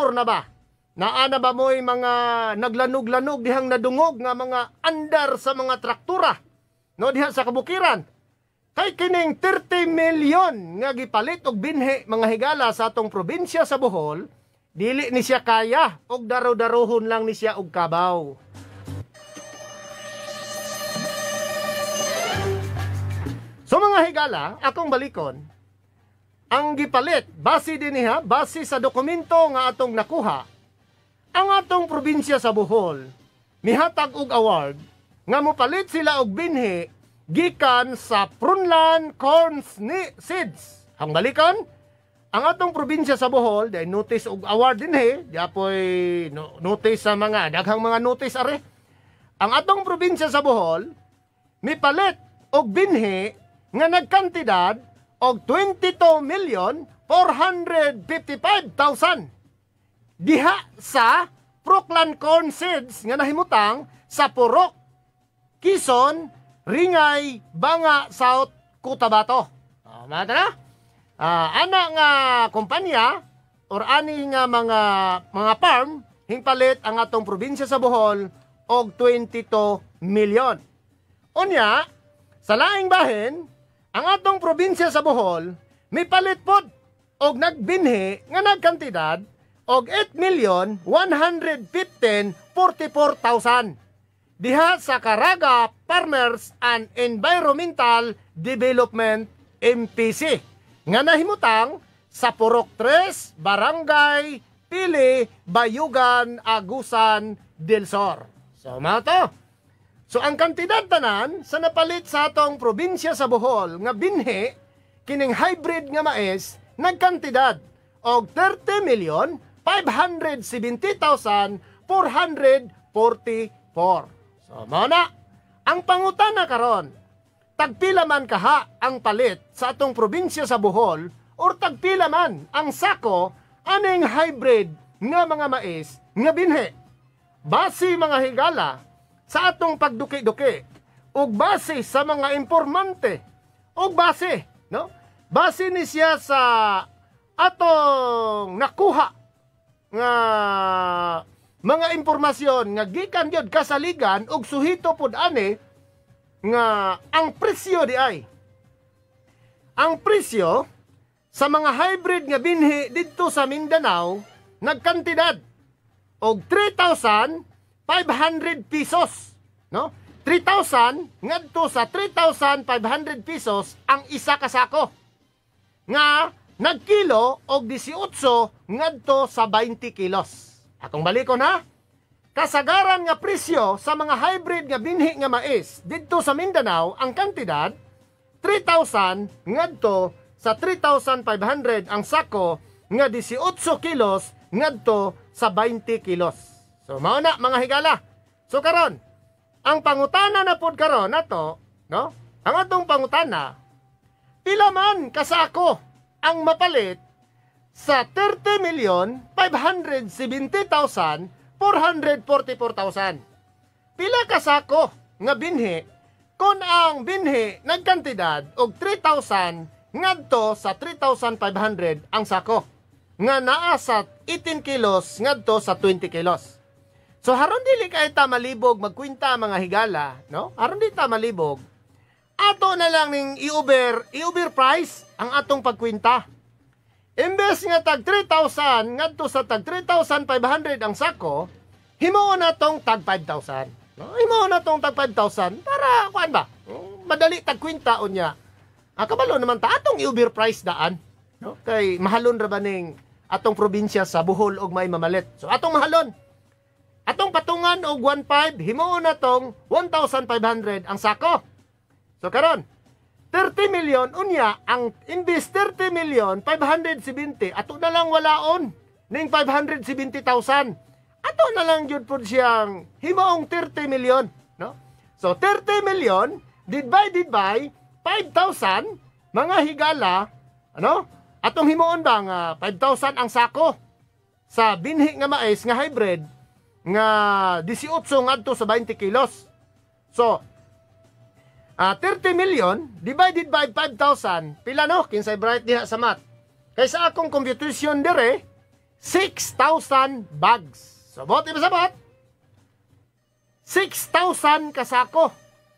traktor na ba? Naana ba mo'y mga naglanog-lanog dihang nadungog nga mga andar sa mga traktura, no, diha sa kabukiran? Kay kining 30 milyon nga gipalit og binhi mga higala sa atong probinsya sa Bohol, dili ni siya kaya og daro-darohon lang ni siya og kabaw. So mga higala, akong balikon, ang gipalit, base din niya, base sa dokumento nga atong nakuha, ang atong probinsya sa Bohol, mihatag og award, nga mopalit sila og binhi, gikan sa Prunlan Corn Seeds. Ang balikon, ang atong probinsya sa Bohol, dahil notice og award din di apoy notice sa mga, daghang mga notice are. Ang atong probinsya sa Bohol, mipalit og binhi, nga nagkantidad og 22,455,000 diha sa Prunlan Corn Seeds nga nahimutang sa Purok, Quezon, Ringay, Banga, South, Cotabato. Mata na? Ana nga kumpanya or ani nga mga farm hingpalit ang atong probinsya sa Bohol og 22 milyon. Unya, sa laing bahin, ang atong probinsya sa Bohol mipalit pod og nagbinhi nga nagkantidad og 8,115,44,000 diha sa Caraga Farmers and Environmental Development MPC nga nahimutang sa Purok 3, Barangay Pili, Bayugan, Agusan, del Sur. So mao to. So ang kantidad tanan sa napalit sa atong probinsya sa Bohol nga binhi kining hybrid nga mais nagkantidad og 30,570,444. So mao na ang pangutana karon. Tagpila man kaha ang palit sa atong probinsya sa Bohol or tagpila man ang sako aning hybrid nga mga mais nga binhi. Base mga higala sa atong pagduki-duki ug base sa mga impormante ug base, no? Base ni siya sa atong nakuha nga mga impormasyon nga gikan gyud kasaligan ug suhito pud ani nga ang presyo di ay. Ang presyo sa mga hybrid nga binhi didto sa Mindanao nagkantidad og 3,500 pesos, no? 3,000 ngadto sa 3,500 pesos ang isa ka sako. Nga nagkilo og 18 ngadto sa 20 kilos. Akong balikon ha. Kasagaran nga presyo sa mga hybrid nga binhi nga mais didto sa Mindanao ang kantidad 3,000 ngadto sa 3,500 ang sako nga 18 kilos ngadto sa 20 kilos. So mao na mga higala. So karon, ang pangutana na pod karon nato, no? Ang atong pangutana, pila man kasako ang mapalit sa 30,570,444,000. Pila kasako nga binhi kung ang binhi nagkantidad og 3,000 ngadto sa 3,500 ang sako nga naa sa 18 kilos ngadto sa 20 kilos. So haron dili kay ta malibog magkwenta mga higala, no? Haron di ta malibog. Ato na lang ning i-over price ang atong pagkwenta. Imbes nga tag 3,000 ngadto sa tag 3,500 ang sako, himuon na tong tag 5,000. No? Himuon na tong tag 5,000 para kuan ba? Madali tag kwenta unya. Kabalo naman ta atong i-over price daan, no? Kay mahalon ra ba ning atong probinsya sa Bohol og may mamalit. So atong mahalon. Atong patungan og 1,500, himuon na tong 1,500 ang sako. So karon 30 milyon unya ang imbis 30 milyon 570 ato na lang walaon ning 570,000. Ato na lang jud pud siyang himuong 30 milyon, no? So 30 milyon divided by 5,000 mga higala, ano? Atong himuon ba nga 5,000 ang sako sa binhi nga mais nga hybrid nga 18 ngadto sa 20 kilos. So 30 million divided by 5,000, pila no? Kinsay bright diha sa math. Kaysa akong computation dire, 6,000 bags. Sabot, iba sabot? 6,000 kasako.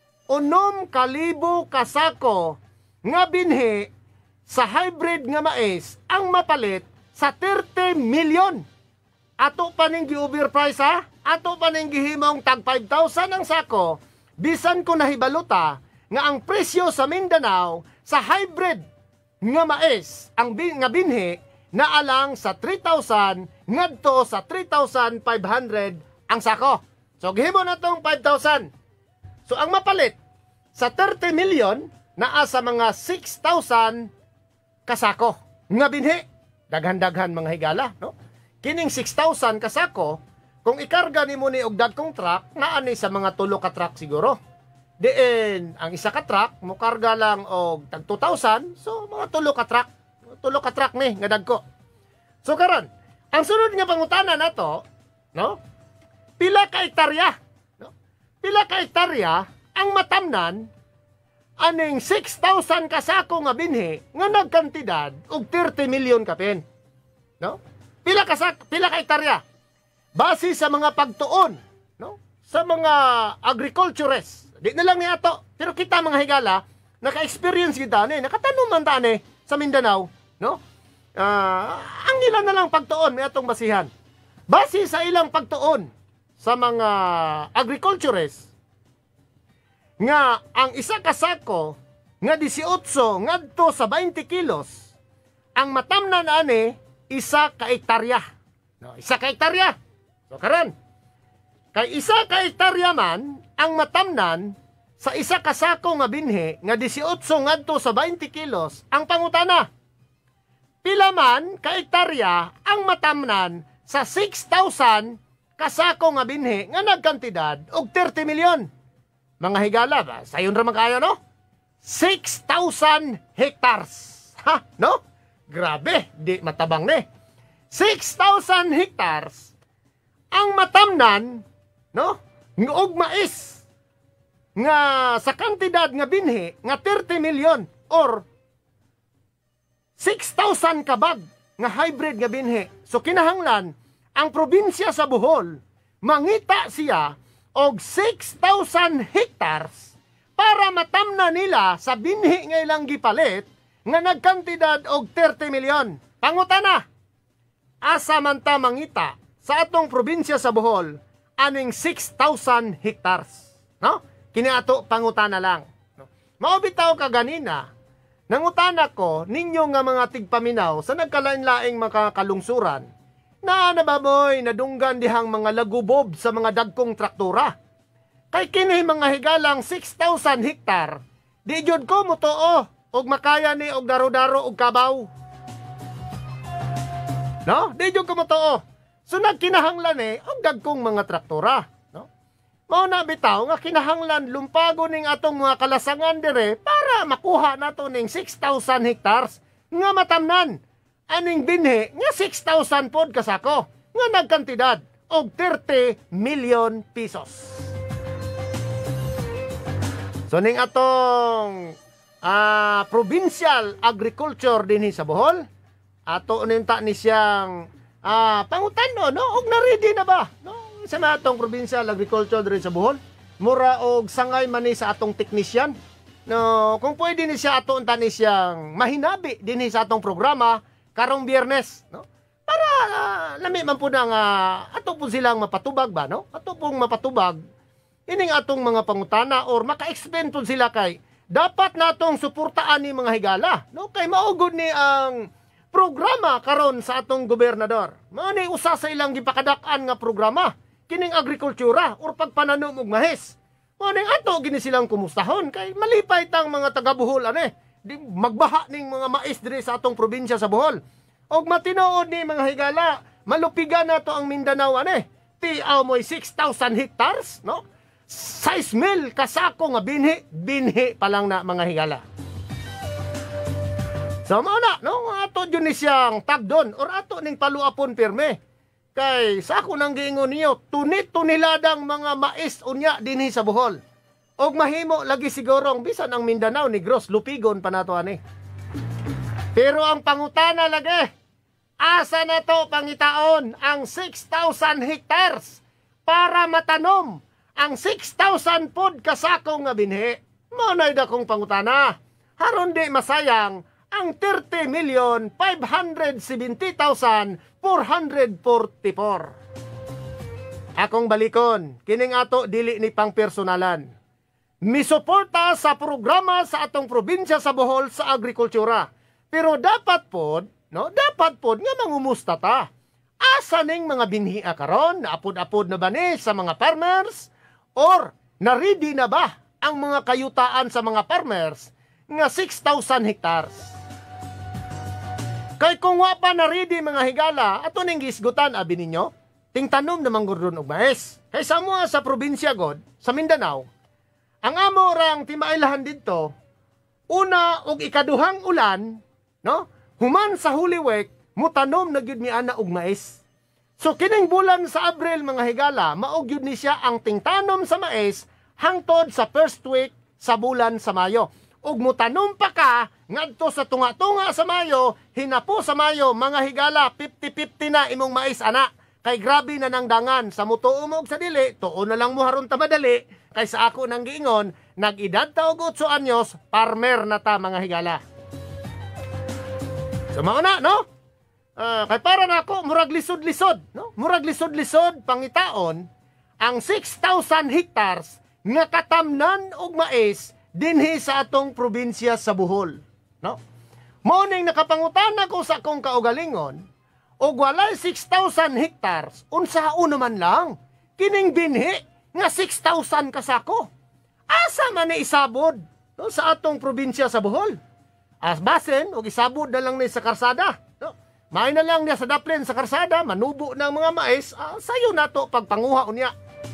6,000 kasako nga binhi sa hybrid nga mais ang mapalit sa 30 milyon. Ato pa ning gi-overprice ha? Ato pa ning gihimong tag 5,000 ang sako. Bisan ko nahibaluta nga ang presyo sa Mindanao sa hybrid nga mais ang nga binhi na alang sa 3,000 ngadto sa 3,500 ang sako. So gihimo na tong 5,000. So ang mapalit sa 30 milyon naa sa mga 6,000 kasako nga binhi. Daghan-daghan mga higala, no? Kining 6,000 kasako kung ikarga nimo ni og dagkong truck naa ni sa mga 3 ka truck siguro. Diin ang isa ka truck mo karga lang og tag 2,000, so mga 3 ka truck. 3 ka truck ni nga dagko. So karon, ang sunod nga pangutana nato, no? Pila ka hektarya? No? Pila ka hektarya ang matamnan aning 6,000 kasako nga binhi nga nagkantidad og 30 milyon kapin. No? Pila ka hektarya? Base sa mga pagtuon, no? Sa mga agriculturists. Di na lang ni ato, pero kita mga higala, naka-experience kita ni, nakatanom man ta ni sa Mindanao, no? Ang ilan na lang pagtuon may atong basihan. Base sa ilang pagtuon sa mga agriculturists nga ang isa ka sako nga 18 ngadto sa 20 kilos ang matamnan ani isa ka hektarya. No, isa ka hektarya. So karon, kay isa ka hektarya man ang matamnan sa isa ka sako nga binhi nga 18 ngadto sa 20 kilos, ang pangutana, pila man ka hektarya ang matamnan sa 6,000 kasako nga binhi nga nagkantidad og 30 milyon. Mga higala ba? Sayon ra man kayo, no? 6,000 hectares. Ha? No? Grabe, di matabang ni. 6,000 hectares ang matamnan, no? Og mais nga sa kantidad nga binhi nga 30 milyon or 6,000 kabag nga hybrid nga binhi. So kinahanglan ang probinsya sa Bohol mangita siya og 6,000 hectares para matamna nila sa binhi nga ilang gipalit nga nagkantidad og 30 milyon. Pangutana, asa man ta mangita sa atong probinsya sa Bohol aning 6,000 hectares? No? Kini ato pangutana lang. No? Mao bitaw ka ganina, nangutana ko ninyo nga mga tigpaminaw sa nagkalain-laing mga kalungsuran na nababoy nadunggan dihang mga lagubob sa mga dagkong traktura. Kay kini mga higalang 6,000 hektar, di jud ko mutuo og makaya ni og daro-daro og kabaw. No? Di jud ko mutuo. So nagkinahanglan og dagkong mga traktura, no? Mao na bitaw nga kinahanglan lumpago ning atong mga kalasangan dire para makuha nato ning 6,000 hectares nga matamnan aning binhi nga 6,000 pod kasako nga nagkantidad og 30 milyon pesos. So ning atong provincial agriculture dinhi sa Bohol, ato ninta ni siyang pangutano, no? Og na-ready na ba, no? Sa atong provincial agriculture dinhi sa Bohol, mura og sangay man ni sa atong technician, no? Kung pwede ni siya ato unta ni siyang mahinabi dinhi sa atong programa karong Biyernes, no? Para lami man po na nga ato po silang mapatubag ba, no? Ato pong mapatubag ining atong mga pangutana or maka-explain po sila kay dapat natong suportaan ni mga higala, no? Kay maugod ni ang programa karon sa atong gobernador. Mao ni usa sa ilang gipakadak-an nga programa kining agrikultura or pagpananom og mahis. Mao ning ato gini silang kumustahon kay malipay tang mga taga Bohol di magbaha ning mga mais dire sa atong probinsya sa Bohol. Og matinuod ni mga higala, malupigan nato ang Mindanao Tiaw mo'y 6,000 hectares, no? 6,000 kasako nga binhi pa lang na mga higala. So mao na, no? Ato yun ni siyang tagdon or ato ning paluapon pirme. Kay sa ako nang giingon niyo, tunit-tuniladang mga mais unya dinhi sa Bohol. Og mahimo lagi sigurong bisan ang Mindanao Negros lupigon pa nato ani. Pero ang pangutana lagi, asa na to pangitaon ang 6,000 hectares para matanom ang 6,000 pod kasako nga binhi. Manay dakong pangutana. Haron di masayang ang 30,570,444. Akong balikon, kining ato dili ni pang personalan. Misuporta sa programa sa atong probinsya sa Bohol sa agrikultura. Pero dapat pod nga mangumusta ta. Asa ning mga binhi karon, naapod-apod na ba ni sa mga farmers? Or na-ready na ba ang mga kayutaan sa mga farmers nga 6,000 hectares? Kay kung wa pa na-ready mga higala, ato ning gisgutan abi ninyo, tingtanom namang gurdon og mais. Kay sa mga sa probinsya god, sa Mindanao, ang amo rang timailahan dito, una og ikaduhang ulan, no? Human sa Holy Week, mutanom na gyud ni ana og mais. So kining bulan sa Abril mga higala, maog gyud ni siya ang tingtanom sa mais hangtod sa first week sa bulan sa Mayo. Ug mutanom pa ka ngadto sa tunga-tunga sa Mayo, hinapo sa Mayo mga higala 50-50 na imong mais ana. Kay grabe na nang dangan sa mutuo mo og sa dili, tuon na lang mo haron ta madali. Kay sa ako nang giingon, nag-edad ta og 8 anyos, farmer na ta mga higala. So mauna, no? Kay para na ako, murag lisod-lisod, no? Murag lisod-lisod pangitaon ang 6,000 hectares nga katamnan og mais dinhi sa atong probinsya sa Bohol, no? Mao ning nakapangutana ko sa akong kaugalingon, og walay 6,000 hectares, unsaon naman lang kining binhi nga 6,000 kasako. Asa man ni isabod, no, sa atong probinsya sa Bohol? As basen og isabod na lang ni sa karsada, no? May na lang niya sa daplin sa karsada, manubo ng mga mais, sayo nato pagpanguha unya.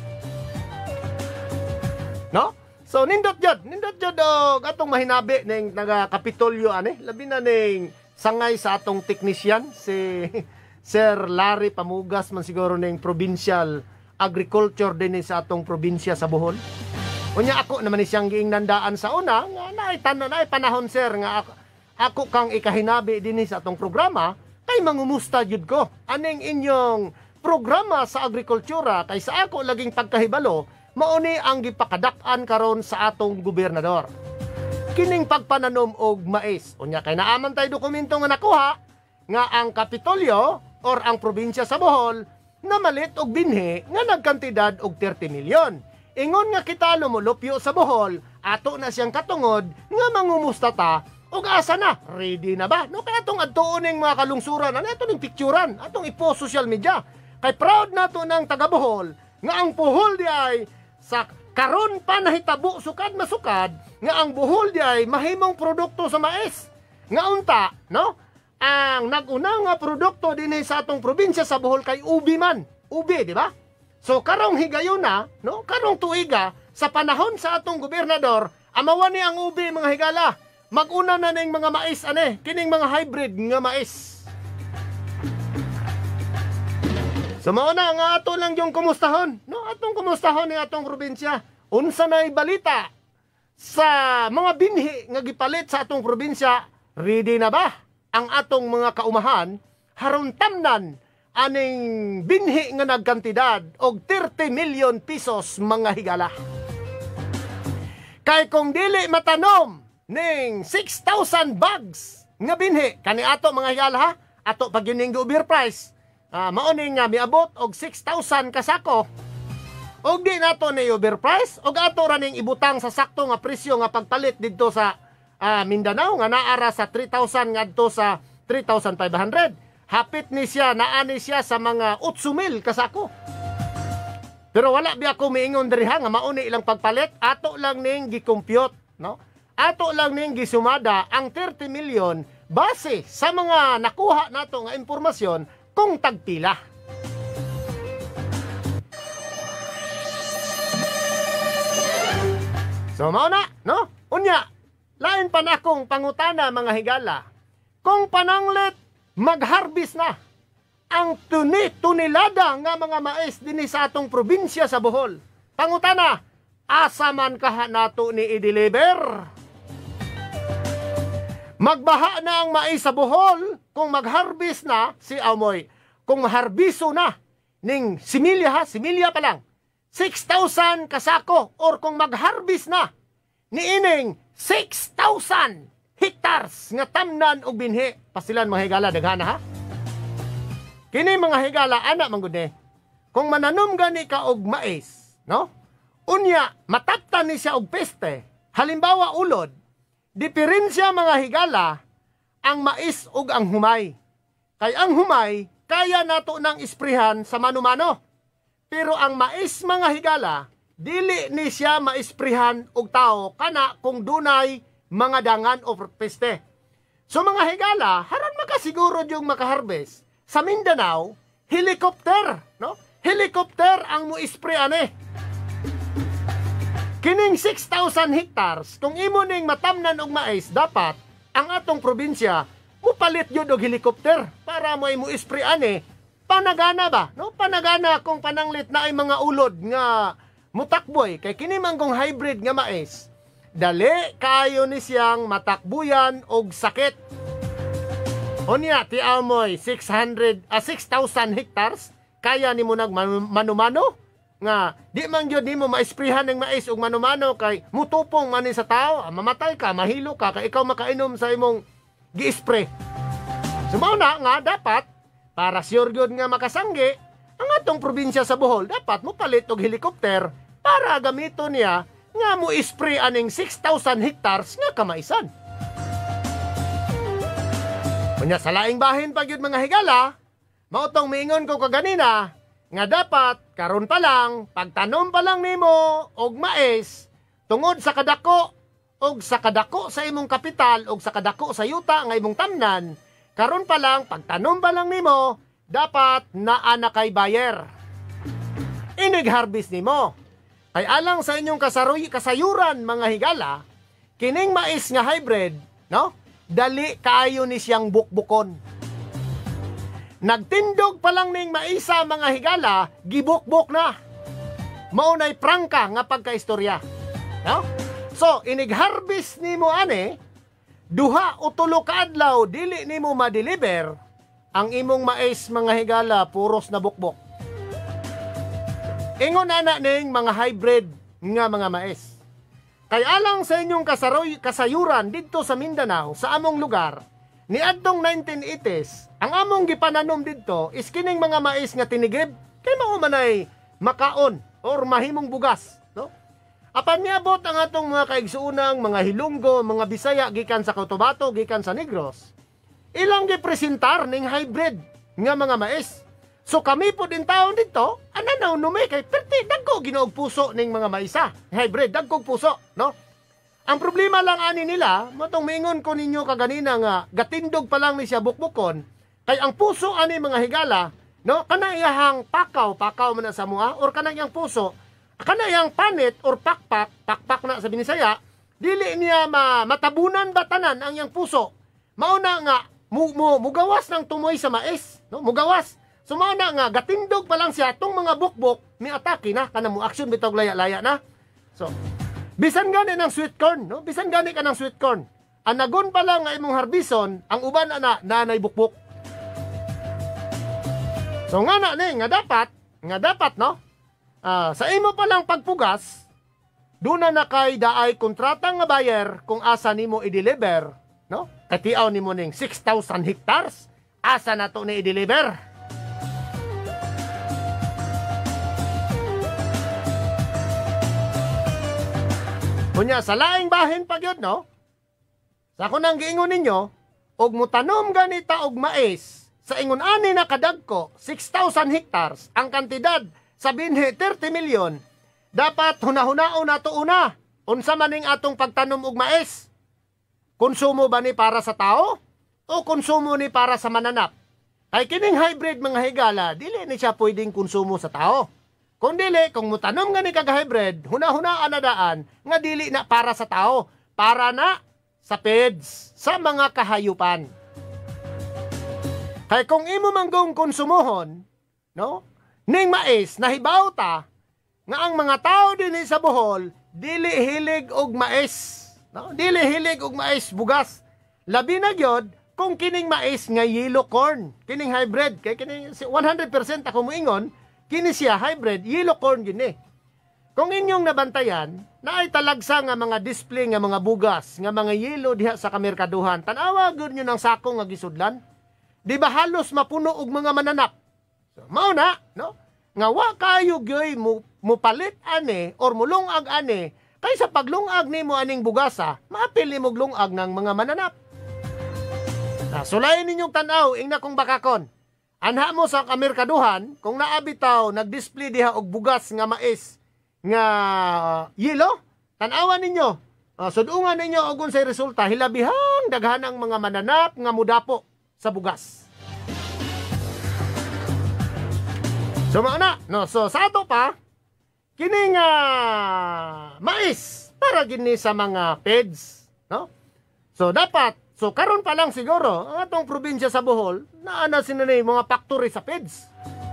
No? So nindot jud og atong mahinabi ning naga Kapitolyo ani, labi na ning sangay sa atong teknisyan si Sir Larry Pamugas man siguro ning provincial agriculture din sa atong probinsya sa Bohol. Unya ako naman siyang giinglandaan sa una nga naay panahon sir nga ako kang ikahinabi din sa atong programa kay mangumusta jud ko aning inyong programa sa agrikultura kay sa ako laging pagkahibalo mauni ang gipakadak-an karon sa atong gobernador. Kining pagpananom og mais. Unya kay naaman tay dokumento nga nakuha nga ang Kapitolyo or ang probinsya sa Bohol namalit og binhi nga nagkantidad og 30 milyon. Ingon nga kita lumulupyo sa Bohol, ato na siyang katungod nga mangumusta ta og asa na, ready na ba? No, kaya atong adtuon ning mga kalungsuran, ano ito ning picturean, atong ipo social media. Kay proud nato ng taga Bohol nga ang Bohol di ay sa karon pa nahitabo sukad masukad nga ang Bohol di ay mahimong produkto sa mais. Nga unta, no? Ang nag-una nga produkto din sa atong probinsya sa Bohol kay ubi man. Ubi, di ba? So karong higayon na, no? Karong tuiga sa panahon sa atong gobernador, amawan ni ang ubi mga higala. Mag-una na ning mga mais ane, kining mga hybrid nga mais. So mauna nga ato lang yung kumustahon, no? Atong kumustahon ni atong probinsya. Unsa na'y balita sa mga binhi nga gipalit sa atong probinsya, ready na ba ang atong mga kaumahan haron tamnan aning binhi nga nagkantidad og 30 milyon pesos mga higala. Kay kung dili matanom ning 6,000 bags nga binhi kani ato mga higala ha, ato pag yun ning overprice, maoning nga miabot og 6,000 kasako. Og di nato ni overprice og ato ra ning ibutang sa sakto nga presyo nga pagpalit didto sa Mindanao nga naara sa 3,000 ngadto sa 3,500. Hapit ni siya, naani siya sa mga 8,000 kasako. Pero wala bi ako miingon diriha nga mauni ilang pagpalit, ato lang ning gi-compute, no? Ato lang ning gisumada ang 30 milyon base sa mga nakuha nato nga impormasyon kung tagpila. So mao na, no? Unya, lain pa na akong pangutana mga higala. Kung pananglit mag-harvest na ang tunilada nga mga mais dinhi sa atong probinsya sa Bohol. Pangutana, asa man kaha nato ni i-deliver? Magbaha na ang mais sa Bohol, kung mag-harvest na si Amoy, kung harbiso na ning similya similya pa lang 6,000 kasako, or kung mag-harvest na niining 6,000 hectares nga tamnan og binhi, pasilan mga higala daghana ha. Kini mga higala ana man gud ni, kung mananom gani ka og mais, no? Unya mataptan ni siya og peste, halimbawa ulod, diferensya mga higala ang mais ug ang humay. Kay ang humay kaya nato nang isprihan sa mano-mano. Pero ang mais mga higala dili ni siya maisprihan og tao kana kung dunay mga dangan o peste. So mga higala, haran makasiguro yung makaharvest sa Mindanao, helicopter, no? Helicopter ang mo ispray ane. Kining 6,000 hectares, kung imo ning matamnan og mais, dapat ang atong probinsya mupalit yun og helicopter para mo imo ispray ane. Panagana ba? No? Panagana kung pananglit na ay mga ulod nga mutakboy kay kini manggong hybrid nga mais. Dali kayo ni siyang matakbuyan og sakit. Unya ti amoy 6,000 hectares kaya nimo nag manumano nga di man gyud nimo maisprihan ng mais og manumano kay mutupong man sa tao, mamatay ka, mahilo ka kay ikaw makainom sa imong gi-spray. Sumaw na nga dapat para sure gyud nga makasanggi ang atong probinsya sa Bohol, dapat mo palit og helicopter para gamito niya nga mo ispray aning 6,000 hectares nga kamaisan. Kunya sa laing bahin pa gyud mga higala, mautong miingon ko kaganina nga dapat karon pa lang pagtanom pa lang nimo og mais tungod sa kadako sa imong kapital og sa kadako sa yuta nga imong tamnan, karon pa lang pagtanom pa lang nimo dapat naa na kay buyer. Inig-harvest nimo. Ay alang sa inyong kasayuran mga higala, kining mais nga hybrid, no? Dali kaayo ni siyang bukbukon. Nagtindog pa lang ning maisa mga higala, gibukbok na. Maunay prangka nga pagkaistorya. No? So, inig-harvest nimo ane, duha o tulo ka adlaw dili nimo ma-deliver, ang imong mais mga higala puros na bukbok. Ingon ana ning mga hybrid nga mga mais. Kay alang sa inyong kasayuran dito sa Mindanao, sa among lugar, niadtong 1980s, ang among gipananom dito is kining mga mais nga tinigib, kay mao manay makaon or mahimong bugas, no? Apan niabot ang atong mga kaigsuunang mga Hilonggo, mga Bisaya gikan sa Cotabato, gikan sa Negros. Ilang gipresentar ning hybrid nga mga mais. So kami po din taon dito, ananaw nume kay perti dagko ginoog puso ning mga maisa. Hybrid dagkog puso, no? Ang problema lang ani nila, matong mingon ko ninyo kaganina nga gatindog pa lang ni siya bukbukon, kay ang puso ani mga higala, no? Kana iyahang pakaw man na sa mua or kana iyang puso, kana iyang panit or pakpak na sa Binisaya, dili niya matabunan batanan ang iyang puso. Mauna nga mugawas ng tumoy sa mais, no? Mugawas. Sumana nga gatindog pa lang siya tong mga bukbok mi atake na kana mo action bitog laya-laya na. So, bisan gani ng sweet corn, no? Bisan gani ka ng sweet corn. Anagon pa lang nga imong harbison, ang uban ana nanay bukbok. So nga dapat no? Sa imo pa lang pagpugas, duna na kay daay kontrata nga buyer kung asa nimo i-deliver, no? Katiaw nimo ning 6,000 hectares, asa na to ni i-deliver? Kunya sa laing bahin pa gyud, no? Sa ako nang giingon ninyo, og mutanom ganita og mais sa ingon ani na kadagko 6,000 hectares, ang kantidad sa binhi 30 milyon, dapat hunahunaon nato una unsa maning atong pagtanom og mais. Konsumo ba ni para sa tao o konsumo ni para sa mananap? Ay kining hybrid mga higala, dili ni siya pwedeng konsumo sa tao. Kung dili, kung mutanom nga ni kag-hybrid, hunahunaan na daan, nga dili na para sa tao, para na sa pets, sa mga kahayupan. Kaya kung imo manggong konsumohon, no, ning mais, nahibaw ta, nga ang mga tao din sa Bohol, dili hilig og mais, no? Dili hilig og mais bugas. Labi na gyud kung kining mais nga yellow corn, kining hybrid, kay kining 100% ako moingon, kini siya hybrid, yellow corn gini. Kung inyong nabantayan, na ay talagsa nga mga display nga mga bugas, nga mga yellow diha sa kamerkaduhan, tanawa gud nyo ng sako nga gisudlan. Di ba halos mapuno og mga mananap? So, mao na, no? Nga wa kayo gyoy mo palit ane or mulungag ane, kaysa paglungag nimo aning bugasa, maapil nimo lungag ng mga mananap. Sulayin ninyong tanaw, ingna kong bakakon. Anha mo sa kamerkaduhan, kung naabitaw, nag-display diha og bugas nga mais, nga yelo, tanawan ninyo. Sudungan ninyo og unsay resulta, hilabihang daghanang mga mananap nga mudapo sa bugas. So mauna, no, so sa ato pa, kining mais para gini sa mga peds, no? So dapat, so karon pa lang siguro ang atong probinsya sa Bohol naana sinanay mga factory sa peds.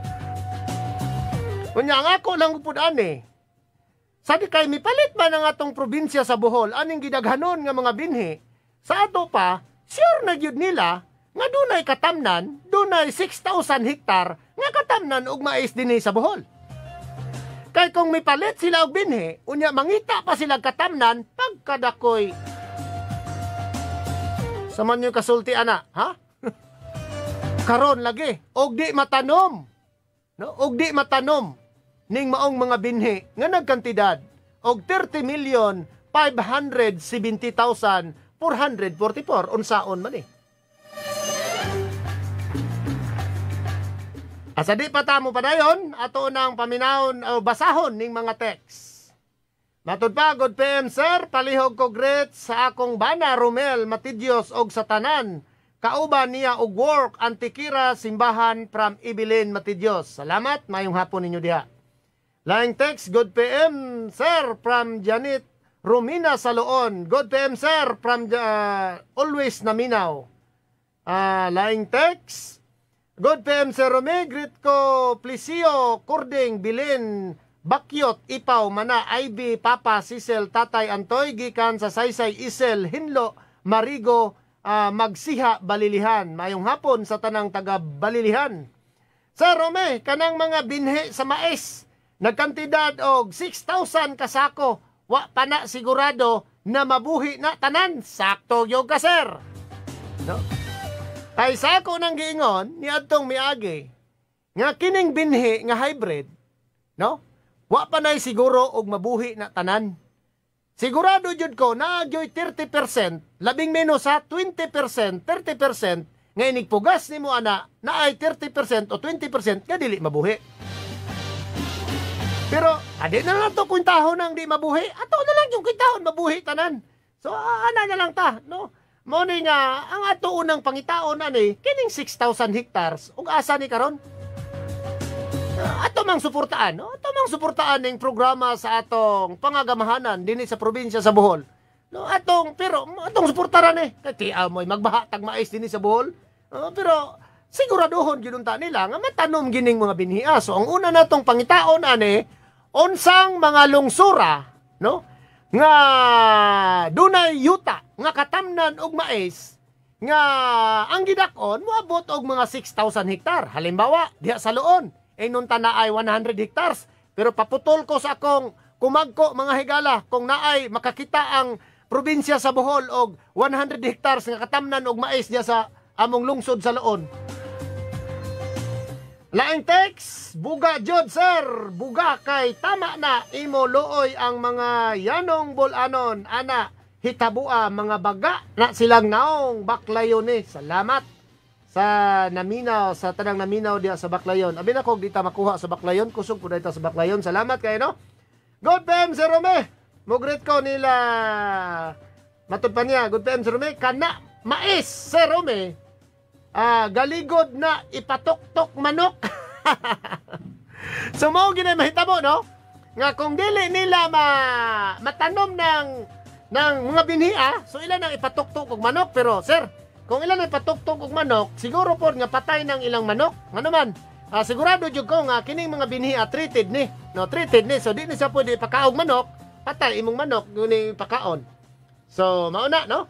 Kunya nga ako lang upod ani. Sabi kay mipalit man ang atong probinsya sa Bohol aning gidaghanon nga mga binhi. Sa ato pa, sure na gyud nila nga dunay katamnan, dunay 6,000 hektar nga katamnan og mais dinhi sa Bohol. Kay kung mipalit sila og binhi, unya mangita pa sila katamnan pagkadakoy. Saman yung kasulti ana, ha? Karon lagi, og di matanom. No? Og di matanom ning maong mga binhi nga nagkantidad og 30,570,444 unsaon man eh. Asa di pa tamo padayon, ato nang paminahon o basahon ning mga text. Matud pa, good PM sir, palihog ko great sa akong bana Romel Matidios og sa tanan. Kauban niya og work Antikira simbahan from Ibilin Matidios. Salamat, mayong hapon ninyo diha. Laing text, good PM sir from Janet Romina Saloon. Good PM sir from always Naminaw. Laing text, good PM sir Rome, greet ko Plisio, Kurding, Bilin, Bakyot, Ipaw, Mana, IB, Papa, Sisel, Tatay, Antoy, gikan sa Saysay, Isel, Hinlo, Marigo, Magsiha, Balilihan. Mayong hapon sa tanang taga Balilihan. Sir Rome, kanang mga binhi sa mais, nagkantidad og 6,000 kasako, wa pa na sigurado na mabuhi na tanan. Sakto yung ka sir. No? Kay sako nang giingon, ni adtong miagi, nga kining binhi nga hybrid, no? Wa pa nay siguro og mabuhi na tanan. Sigurado jud ko na agyoy 30%, labing menos sa 20%, 30% nga inigpugas nimo ana na ay 30% o 20% nga dili mabuhi. Pero adi na lang to kwintahon nang di mabuhi, ato na lang yung kwintahon mabuhi tanan. So ana na lang ta, no? Mo ni nga ang ato unang pangitaon ani kining 6,000 hectares ug asa ni karon? Ato mang suportaan, no? Ato mang suportaan ning programa sa atong pangagamahanan dinhi sa probinsya sa Bohol. No, atong suportaran kay mo magbaha tag mais dinhi sa Bohol. Pero siguraduhon gyud unta nila nga matanom gining mga binhiya. So ang una natong pangitaon ani unsang mga lungsura, no? Nga dunay yuta nga katamnan og mais nga ang gidakon moabot og mga 6,000 hektar. Halimbawa, diha sa Luon nung tanaay 100 hectares. Pero paputol ko sa akong kumagko mga higala kung naay makakita ang probinsya sa Bohol og 100 hectares nga katamnan og mais diya sa among lungsod sa Luon. Laing text, buga jud sir, buga kay tama na imo looy ang mga yanong bulanon ana hitabua mga baga na silang naong Baklayon ni. Salamat sa naminaw, sa tanang naminaw diya sa Baklayon. Abi na kog dita makuha sa Baklayon, kusog pud dita sa Baklayon. Salamat kayo no. Good PM Sir Rome. Mugrit ko nila matud pa niya, good PM Sir Rome, kana mais Sir Rome. Galigod na ipatok-tok manok. So mao ginay mahitabo no nga kung dili nila matanom ng mga binhiya, so ilan ang ipatok-tok og manok. Pero sir, kung ilan ang ipatok-tok og manok, siguro pod nga patay ng ilang manok. Ano man, sigurado jud ko nga kining mga binhiya treated ni, no, treated ni. So di ni siya pwede pakaog manok, patay imong manok nguni pakaon. So mao na no.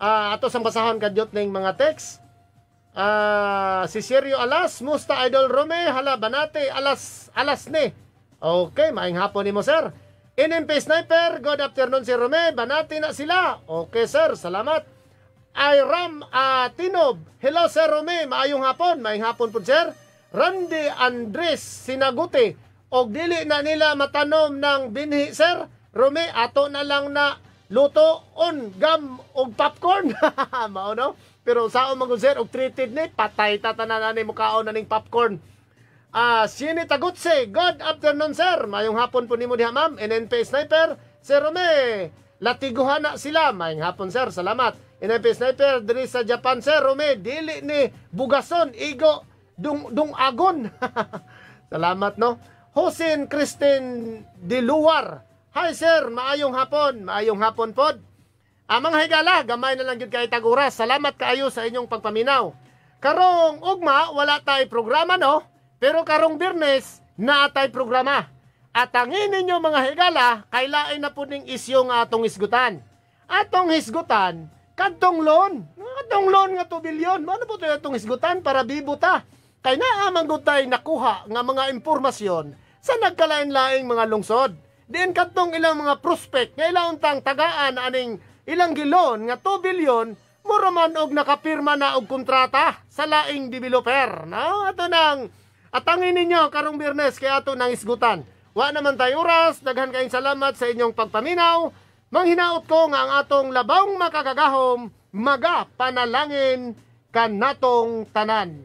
Ato sang basahon kadyot ning mga text. Si Sergio Alas, musta Idol Rome, hala banate, alas ni. Okay, maing hapon nimo sir. NMP Sniper, good afternoon si Rome, banate na sila. Okay sir, salamat. Iram Tinob, hello sir Rome, maayong hapon, maing hapon po sir. Randy Andres Sinaguti, og dili na nila matanom ng binhi sir Rome, ato na lang na luto on gam og popcorn. Mao no? Pero sao man sir og treated ni patay tatanan ni mukaon na ning popcorn. Sini Tagutse, good afternoon sir. Mayong hapon po nimo diha ma'am. NNP Sniper, Sir Rome. Latiguhan na sila. Mayong hapon sir. Salamat. NNP Sniper diri sa Japan sir Rome. Dili ni bugason igo dung agon. Salamat no. Hosin Christine Diluar. Hi sir, maayong hapon pod. Mga higala, gamay na lang gyud kay taguras. Salamat kaayo sa inyong pagpaminaw. Karong ugma wala tay programa no, pero karong Biyernes na tay programa. At angin ninyo mga higala, kailain na po ning isyo nga atong hisgutan. Atong hisgutan, kadtong loan nga 2 bilyon. Ano po tayo atong hisgutan para bibuta? Kay naamang gutay nakuha nga mga impormasyon sa nagkalain-laing mga lungsod. Diin katong ilang mga prospect nga ilang untang tagaan aning ilang gilon nga 2 bilyon mura man og nakapirma na og kontrata sa laing developer. No? Ato nang atangin ninyo karong Biyernes kay ato nang isgutan. Wa naman tayo oras, daghan kayong salamat sa inyong pagpaminaw. Manghinaot ko nga ang atong labawng makakagahom maga panalangin kanatong tanan.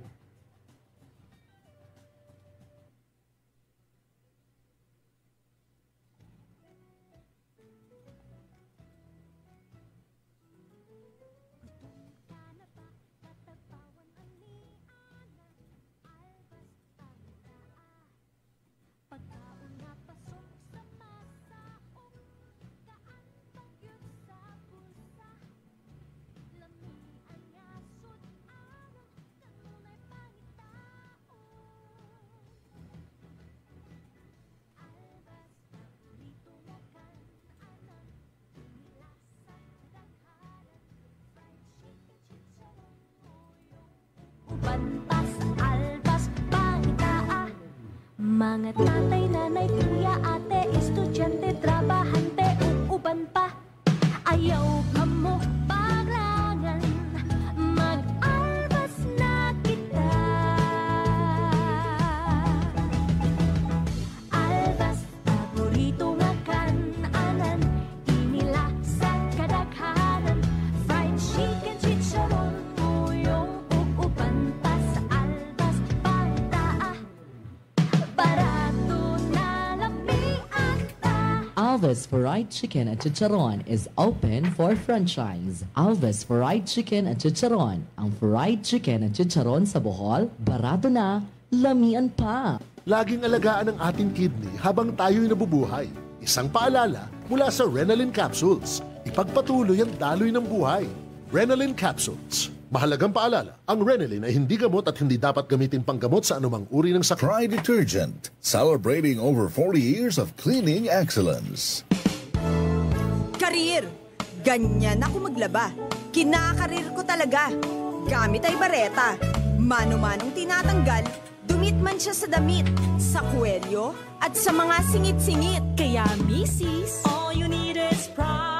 Bantas, albas, pangita. Mga tatay, nanay, kuya, ate, estudyante, trabahante, uban pa. Ayaw ka mo paglangan, mag-albas na kita. Albas, paborito nga kan-anan, inila sa kadaghanan, fried chicken, chicharon, tuyong, uban pa sa albas, pangita. Barato na lapian ta. Alves Fried Chicken and Chicharon is open for franchise. Alves Fried Chicken and Chicharon. Ang fried chicken and chicharon sa Bohol, barato na, lamian pa. Laging alagaan ang ating kidney habang tayo'y nabubuhay. Isang paalala mula sa Renalin Capsules. Ipagpatuloy ang daloy ng buhay. Renalin Capsules. Mahalagang paalala, ang Renalin ay hindi gamot at hindi dapat gamitin panggamot sa anumang uri ng sakit. Try Detergent, celebrating over 40 years of cleaning excellence. Karir! Ganyan ako maglaba. Kinakarir ko talaga. Gamit ay bareta. Mano-manong tinatanggal, dumit man siya sa damit, sa kwelyo, at sa mga singit-singit. Kaya, Mrs., all you need is pride.